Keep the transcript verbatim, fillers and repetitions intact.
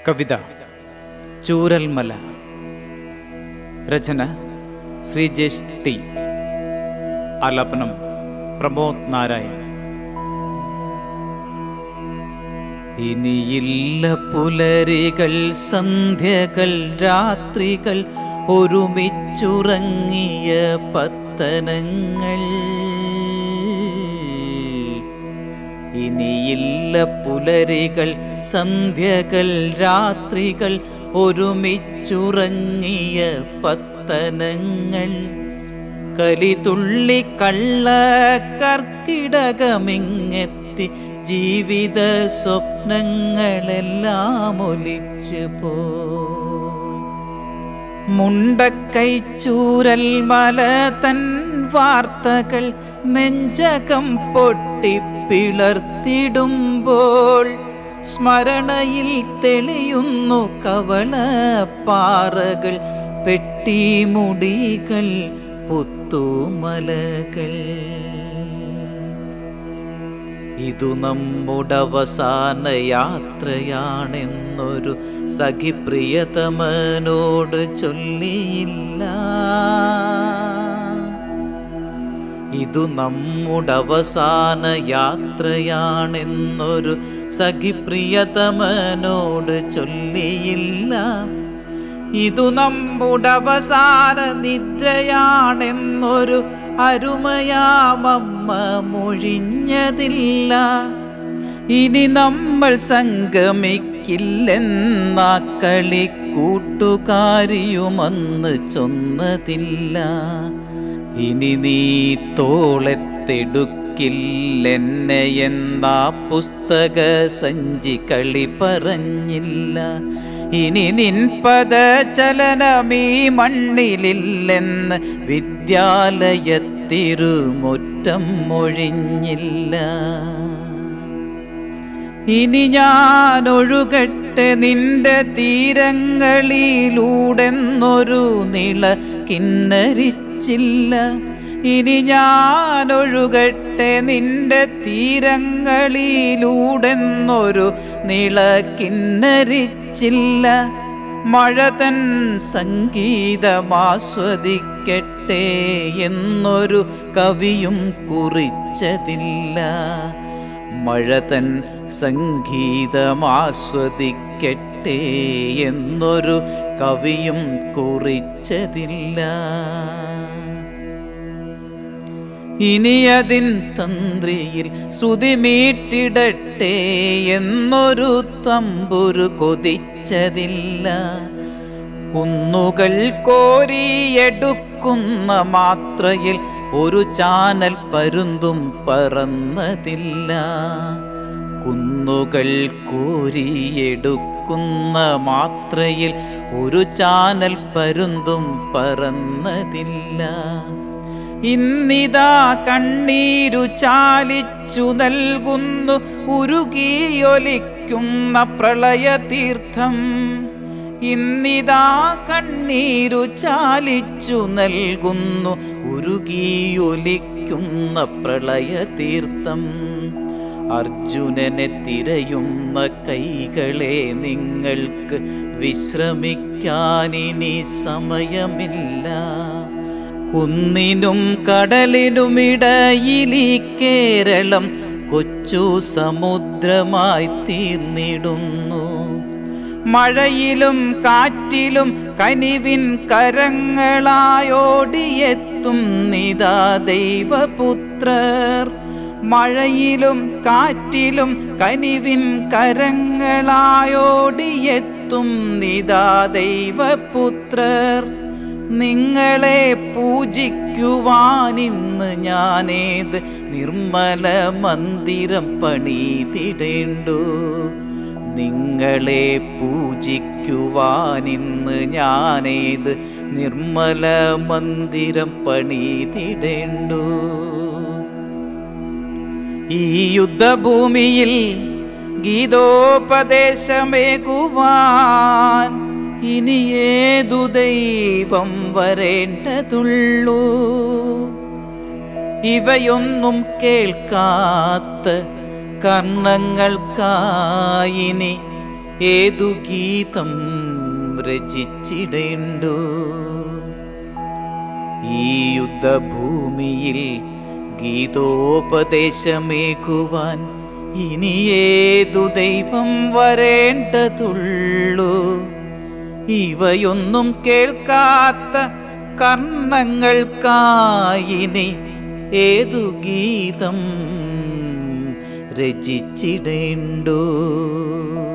കവിത ചൂരൽമല. രചന ശ്രീജേഷ് ടി. ആലാപനം പ്രമോദ് നാരായൺ. ഇനിയില്ല പുലരികൾ, സന്ധ്യകൾ, രാത്രികൾ, ഒരുമിച്ചുറങ്ങിയ പത്തനങ്ങൾ. ഇനിയില്ല പുലരികൾ, സന്ധ്യകൾ, രാത്രികൾ, ഒരുമിച്ചുറങ്ങിയ പത്തനങ്ങൾ. കലിതുള്ളി കള്ള കർക്കിടകമിങ്ങെത്തി ജീവിത സ്വപ്നങ്ങളെല്ലാം ഒലിച്ചു പോയി. മുണ്ടക്കൈ ചൂരൽമല തൻ വാർത്തകൾ നെഞ്ചകം പൊട്ടിപ്പിളർത്തിടുമ്പോൾ സ്മരണയിൽ തെളിയുന്നു കവളപ്പാറകൾ, പെട്ടിമുടികൾ, പുത്തുമലകൾ. ഇതു നമ്മുടെ അവസാന യാത്രയാണെന്നൊരു സഖി പ്രിയതമനോട് ചൊല്ലിയില്ല. ഇതു നമ്മുടെ അവസാന യാത്രയാണെന്നൊരു സഖി പ്രിയതമനോട് ചൊല്ലിയില്ല. ഇതു നമ്മുടെ അവസാന നിദ്രയാണെന്നൊരു അരുമയാമമ്മ മൊഴിഞ്ഞതില്ല. ഇനി നമ്മൾ സംഗമിക്കില്ലെന്ന കളി കൂട്ടുകാരിയുമന്ന് ചൊന്നതില്ല. ഇനി നീ തോളത്തെടുക്കില്ലെന്നെ എന്നാ പുസ്തക സഞ്ചി കളി പറഞ്ഞില്ല. ഇനി നിൻ പദചലനമീ മണ്ണിലില്ലെന്ന് വിദ്യാലയത്തിരുമുറ്റം മൊഴിഞ്ഞില്ല. ഇനി ഞാൻ ഒഴുകട്ടെ നിന്റെ തീരങ്ങളിലൂടെന്നൊരു നിള കിന്നരിച്ചില്ല. ഇനി ഞാൻ ഒഴുകട്ടെ നിന്റെ തീരങ്ങളിലൂടെന്നൊരു നിള കിന്നരിച്ചില്ല. മഴ തൻ സംഗീതമാസ്വദിക്കട്ടെ എന്നൊരു കവിയും കുറിച്ചതില്ല. മഴ തൻ സംഗീതമാസ്വദിക്കട്ടെ എന്നൊരു കവിയും കുറിച്ചതില്ല. ഇനിയതിൻ തന്ത്രിയിൽ ശ്രുതിമീട്ടിടട്ടെ എന്നൊരു തമ്പുരു കൊതിച്ചതില്ല. കുന്നുകൾ കോരിയെടുക്കുന്ന മാത്രയിൽ ഒരു ചാനൽ പരുന്തും പറന്നതില്ല. കുന്നുകൾ കോരിയെടുക്കുന്ന മാത്രയിൽ ഒരു ചാനൽ പരുന്തും പറന്നതില്ല. ഇന്നിതാ കണ്ണീരു ചാലിച്ചു നൽകുന്നു ഉരുകിയൊലിക്കുന്ന പ്രളയതീർത്ഥം. ഇന്നിതാ കണ്ണീരു ചാലിച്ചു നൽകുന്നു ഉരുകിയൊലിക്കുന്ന പ്രളയതീർത്ഥം. അർജുനനെ തിരയുന്ന കൈകളെ നിങ്ങൾക്ക് വിശ്രമിക്കാനിനി സമയമില്ല. കുന്നിനും കടലിനുമിടയിലീ കേരളം കൊച്ചു സമുദ്രമായി തീർന്നിടുന്നു. മഴയിലും കാറ്റിലും കനിവിൻ കരങ്ങളായോടിയെത്തും നിതാ ദൈവപുത്രർ. മഴയിലും കാറ്റിലും കനിവിൻ കരങ്ങളായോടിയെത്തും നിതാ ദൈവപുത്രർ. നിങ്ങളെ പൂജിക്കുവാനിന്ന് ഞാനേത് നിർമ്മല മന്ദിരം പണിതിടേണ്ടു. നിങ്ങളെ പൂജിക്കുവാനിന്ന് ഞാനേത് നിർമ്മല മന്ദിരം പണിതിടേണ്ടു. ഈ യുദ്ധഭൂമിയിൽ ഗീതോപദേശമേകുവാൻ ഇനി ഏതു ദൈവം വരേണ്ടതുള്ളൂ. ഇവയൊന്നും കേൾക്കാത്ത കർണങ്ങൾക്കായിനി ഏതു ഗീതം രചിച്ചിടേണ്ടു. ഈ യുദ്ധഭൂമിയിൽ ഗീതോപദേശമേകുവാൻ ഇനി ഏതു ദൈവം വരേണ്ടതുള്ളൂ. ഇവയൊന്നും കേൾക്കാത്ത കർണങ്ങൾക്കായിനി ഏതു ഗീതം രചിച്ചിടേണ്ടു.